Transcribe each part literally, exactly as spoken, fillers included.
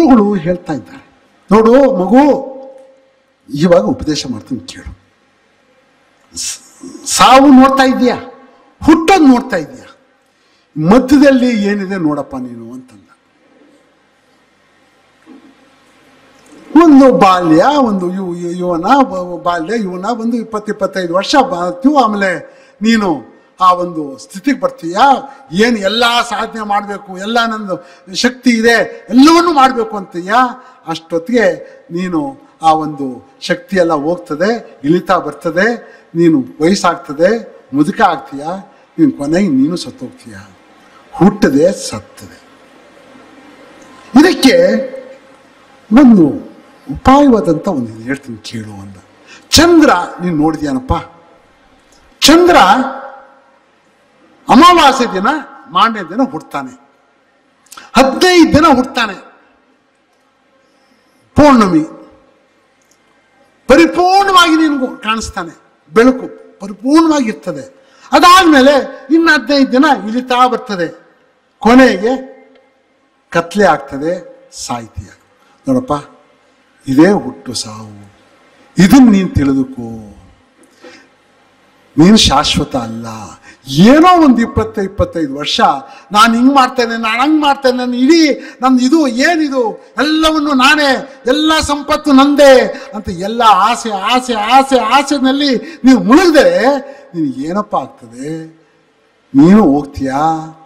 ಗುರುಗಳು ಹೇಳ್ತಾ ಇದ್ದಾರೆ, ನೋಡು ಮಗು, ಇವಾಗ ಉಪದೇಶ ಮಾಡ್ತೀನಿ ಕೇಳು. ಸಾವು ನೋಡ್ತಾ ಇದೀಯಾ, ಹುಟ್ಟೋದು ನೋಡ್ತಾ ಇದೀಯಾ, ಮಧ್ಯದಲ್ಲಿ ಏನಿದೆ ನೋಡಪ್ಪ ನೀನು ಅಂತಂದ. ಒಂದು ಬಾಲ್ಯ, ಒಂದು ಯು ಯುವನ ಬಾಲ್ಯ ಯುವನ ಒಂದು ಇಪ್ಪತ್ತು ಇಪ್ಪತ್ತೈದು ವರ್ಷ ಬಾಳ್ತೀವಿ. ಆಮೇಲೆ ನೀನು ಆ ಒಂದು ಸ್ಥಿತಿಗೆ ಬರ್ತೀಯ, ಏನು ಎಲ್ಲ ಸಾಧನೆ ಮಾಡಬೇಕು, ಎಲ್ಲ ನಂದು ಶಕ್ತಿ ಇದೆ, ಎಲ್ಲವನ್ನೂ ಮಾಡಬೇಕು ಅಂತೀಯ. ಅಷ್ಟೊತ್ತಿಗೆ ನೀನು ಆ ಒಂದು ಶಕ್ತಿ ಎಲ್ಲ ಹೋಗ್ತದೆ, ಇಳಿತಾ ಬರ್ತದೆ, ನೀನು ವಯಸ್ಸಾಗ್ತದೆ, ಮುದುಕ ಆಗ್ತೀಯ, ನೀನು ಕೊನೆಗೆ ನೀನು ಸತ್ತೋಗ್ತೀಯ. ಹುಟ್ಟದೆ ಸತ್ತದೆ. ಇದಕ್ಕೆ ಒಂದು ಉಪಾಯವಾದಂಥ ಒಂದು ಹೇಳ್ತೀನಿ ಕೇಳು ಅಂದ. ಚಂದ್ರ ನೀನು ನೋಡಿದ್ಯಾನಪ್ಪ, ಚಂದ್ರ ಅಮಾವಾಸ್ಯೆ ದಿನ ಮಾರನೇ ದಿನ ಹುಡ್ತಾನೆ, ಹದಿನೈದು ದಿನ ಹುಡ್ತಾನೆ. ಪೌರ್ಣಮಿ ಪರಿಪೂರ್ಣವಾಗಿ ನಿನಗೂ ಕಾಣಿಸ್ತಾನೆ, ಬೆಳಕು ಪರಿಪೂರ್ಣವಾಗಿರ್ತದೆ. ಅದಾದ್ಮೇಲೆ ಇನ್ನು ಹದಿನೈದು ದಿನ ಇಳಿತಾ ಬರ್ತದೆ, ಕೊನೆಗೆ ಕತ್ಲೆ ಆಗ್ತದೆ, ಸಾಯ್ತೀಯ. ನೋಡಪ್ಪ, ಇದೇ ಹುಟ್ಟು ಸಾವು. ಇದನ್ನ ನೀನು ತಿಳಿದುಕೋ. ನೀನು ಶಾಶ್ವತ ಅಲ್ಲ. ಏನೋ ಒಂದು ಇಪ್ಪತ್ತ ಇಪ್ಪತ್ತೈದು ವರ್ಷ ನಾನು ಹಿಂಗೆ ಮಾಡ್ತೇನೆ, ನಾನು ಹಂಗೆ ಮಾಡ್ತೇನೆ, ನಾನು ಇಡೀ ನಂದು ಇದು ಏನಿದು ಎಲ್ಲವನ್ನು ನಾನೇ, ಎಲ್ಲ ಸಂಪತ್ತು ನಂದೇ ಅಂತ ಎಲ್ಲ ಆಸೆ ಆಸೆ ಆಸೆ ಆಸೆನಲ್ಲಿ ನೀವು ಮುಳುಗದೆ ನೀನು ಏನಪ್ಪ ಆಗ್ತದೆ? ನೀನು ಹೋಗ್ತೀಯಾ?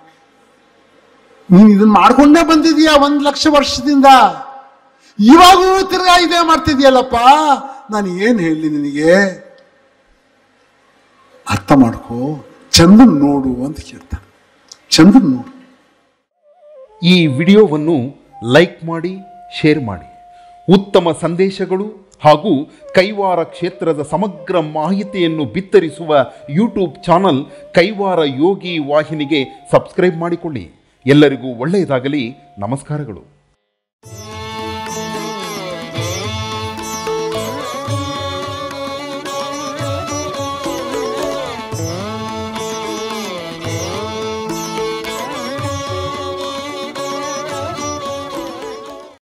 ನೀನು ಇದನ್ನ ಮಾಡ್ಕೊಂಡೇ ಬಂದಿದೀಯಾ ಒಂದು ಲಕ್ಷ ವರ್ಷದಿಂದ, ಇವಾಗೂ ತಿರ್ಗಾ ಇದೇ ಮಾಡ್ತಿದ್ಯಲ್ಲಪ್ಪ. ನಾನು ಏನು ಹೇಳಿ ನಿನಗೆ? ಅರ್ಥ ಮಾಡ್ಕೋ, ಚಂದನ್ ನೋಡು ಅಂತ ಕೇಳ್ತಾನೆ. ಚಂದನ್ ನೋಡು. ಈ ವಿಡಿಯೋವನ್ನು ಲೈಕ್ ಮಾಡಿ, ಶೇರ್ ಮಾಡಿ. ಉತ್ತಮ ಸಂದೇಶಗಳು ಹಾಗೂ ಕೈವಾರ ಕ್ಷೇತ್ರದ ಸಮಗ್ರ ಮಾಹಿತಿಯನ್ನು ಬಿತ್ತರಿಸುವ ಯೂಟ್ಯೂಬ್ ಚಾನಲ್ ಕೈವಾರ ಯೋಗಿ ವಾಹಿನಿಗೆ ಸಬ್ಸ್ಕ್ರೈಬ್ ಮಾಡಿಕೊಳ್ಳಿ. ಎಲ್ಲರಿಗೂ ಒಳ್ಳೆಯದಾಗಲಿ. ನಮಸ್ಕಾರಗಳು.